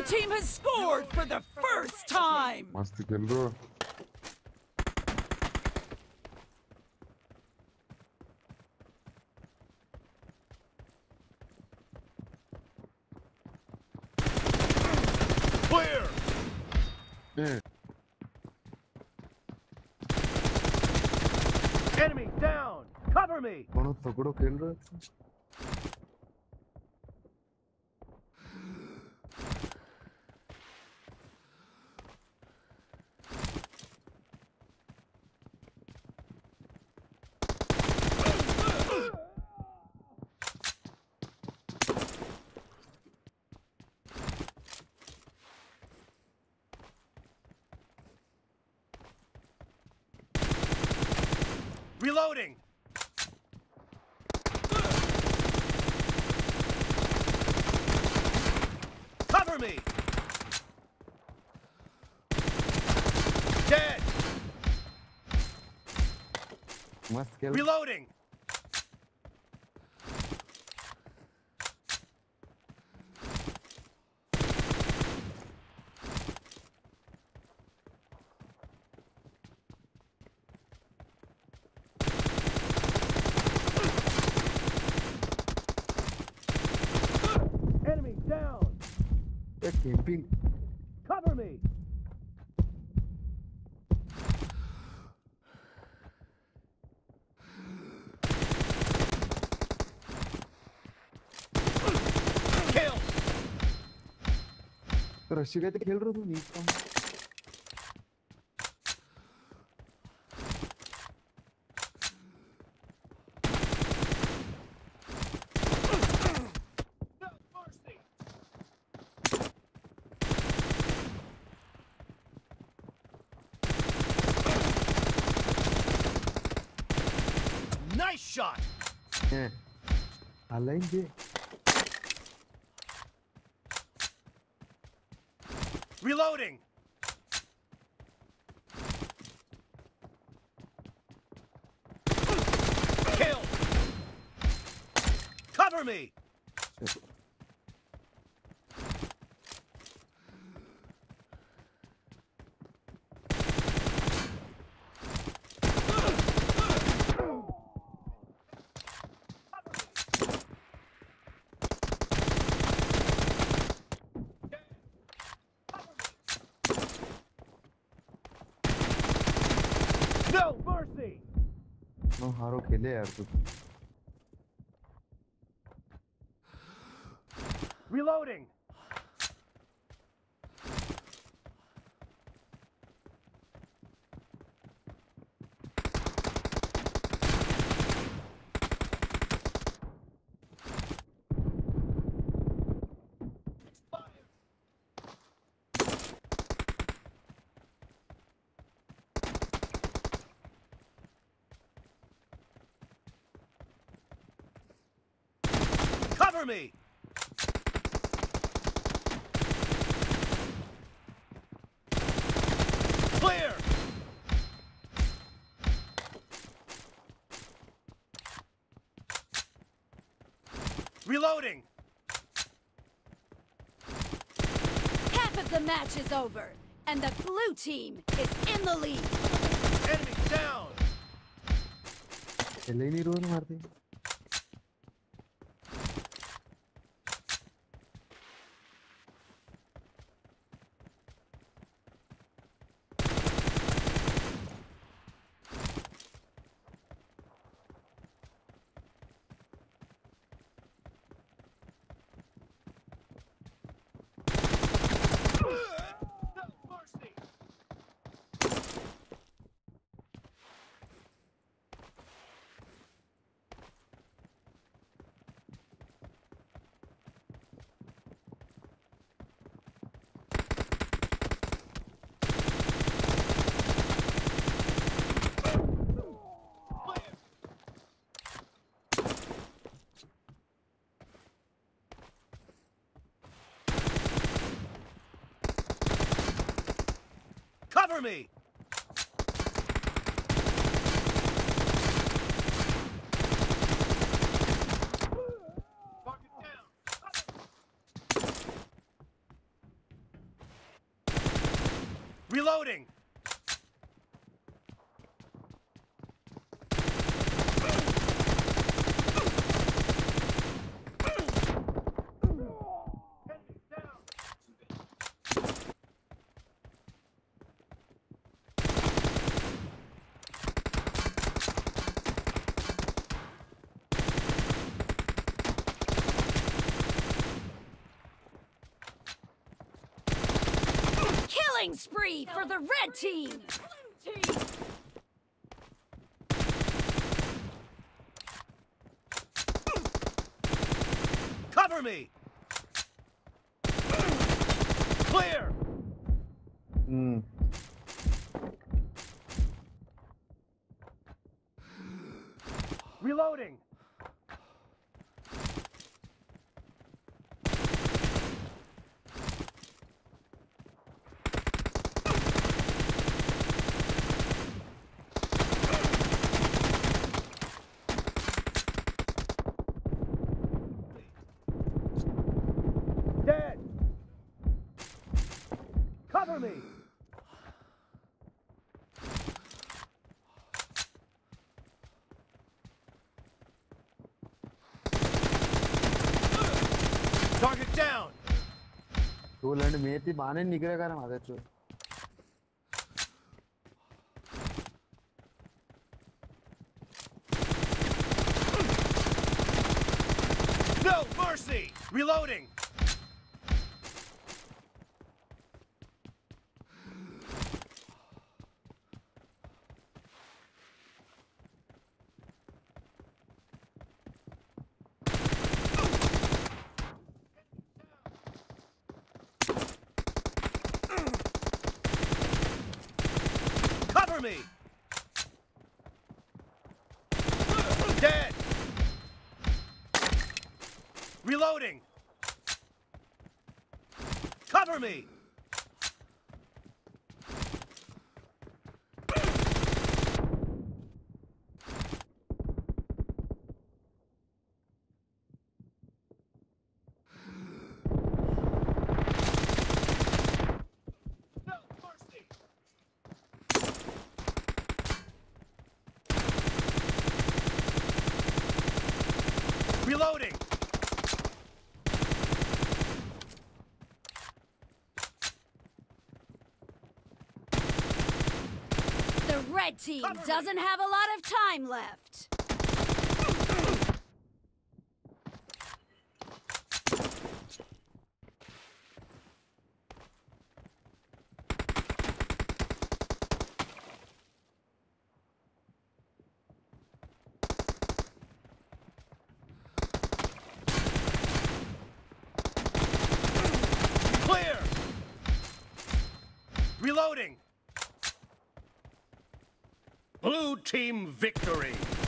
team has scored for the first time. मस्त खेल रहे हो. Clear. Yeah. Enemy down. Cover me. कौन तगड़ो खेल रहे हो? Reloading. Cover me. Dead. मस्त खेल. Reloading. Enemy down. ये कैंपिंग. Cover me. Kill. तो रशी काय ते खेल रहे हो तू नीट काम. Nice shot. Yeah. Alain दे. Reloading. Kill. Cover me. No mercy. No हारो खेले यार तू. Reloading. Cover me. Clear. Reloading. Half of the match is over, and the blue team is in the lead. Enemy down. खेले ही नहीं रोज मारते. No mercy. Cover me! Target down! Reloading. Killing spree for the red team! Cover me. Clear. Hmm. Reloading. Dead. Cover me. Target down. तो लंड में थी बाने निकले कर मारे चो No mercy. Reloading. Cover me. Dead. Reloading. Cover me. No mercy. Reloading. The red team Cover me. doesn't have a lot of time left. Clear. Reloading. Blue team victory.